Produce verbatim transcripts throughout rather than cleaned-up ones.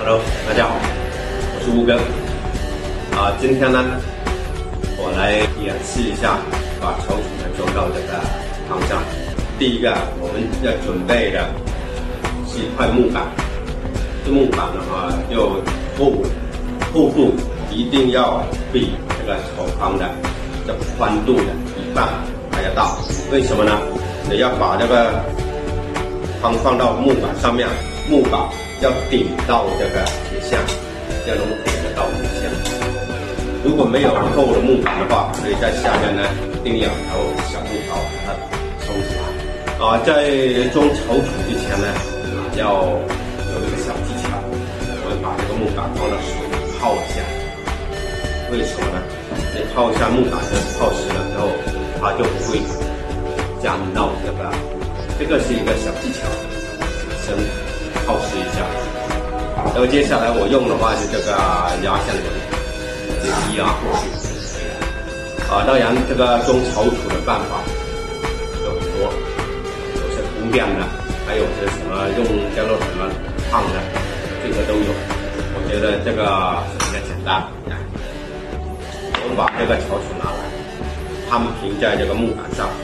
Hello， 大家好，我是乌哥。啊，今天呢，我来演示一下把草ถุ呢装到这个汤上。第一个，我们要准备的是一块木板。这木板的话，就厚厚度一定要比这个炒汤的这宽度的一半还要大。为什么呢？你要把这个汤放到木板上面，木板要顶到这个铁线，要能顶得到铁线。如果没有厚的木板的话，可以在下面呢钉两条小木条把它抽起来。啊，在装炒ถุ之前呢，要有一个小技巧，我们把这个木板放到水里泡一下。为什么呢？你泡一下木板，泡湿了之后，它就不会沾到这个。这个是一个小技巧，先泡湿一下。然后接下来我用的话是这个压线轮，直接压过去。啊，当然这个装炒ถุ的办法有很多，有些铺面的，还有些什么用电烙铁来烫的，这个都有。我觉得这个比较简单。我们把这个炒ถุ拿来，摊平在这个木板上。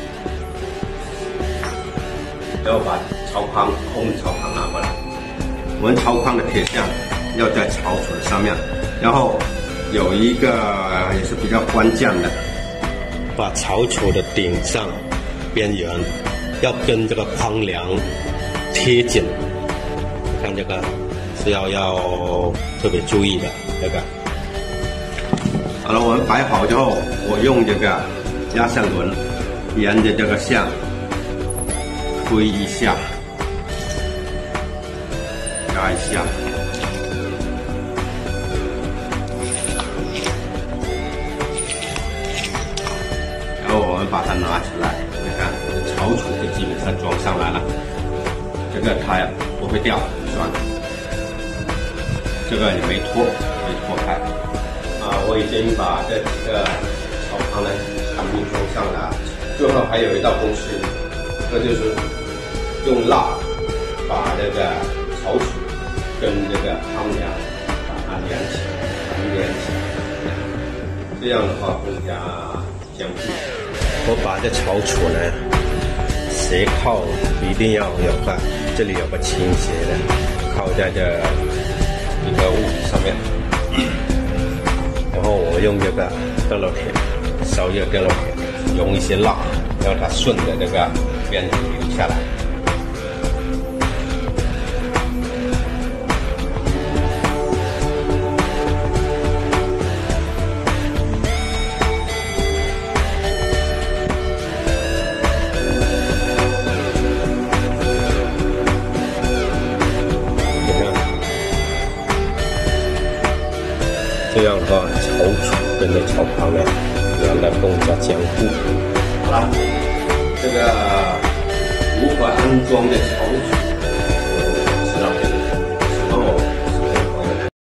然后把炒筐空的炒筐拿过来，我们炒筐的铁线要在炒ถุ的上面，然后有一个也是比较关键的，把炒ถุ的顶上边缘要跟这个筐梁贴紧，看这个是要要特别注意的这个。好了，我们摆好之后，我用这个压线轮沿着这个线推一下，压一下，然后我们把它拿起来，你看炒ถุ就基本上装上来了，这个它呀不会掉，算了，这个也没脱，没脱开。啊，我已经把这几个炒汤呢全部装上了，最后还有一道工序，这就是用蜡把这个炒ถุ跟这个汤梁把它连起来，连起来，这样的话更加坚固。我把这炒ถุ呢斜靠，一定要有个这里有个倾斜的，靠在这一个物体上面。然后我用这个电烙铁烧热电烙铁，用一些蜡，让它顺着这个边流下来。这样的话，炒ถุ跟这炒汤呢，让它更加坚固。好了，这个如何安装的炒ถุ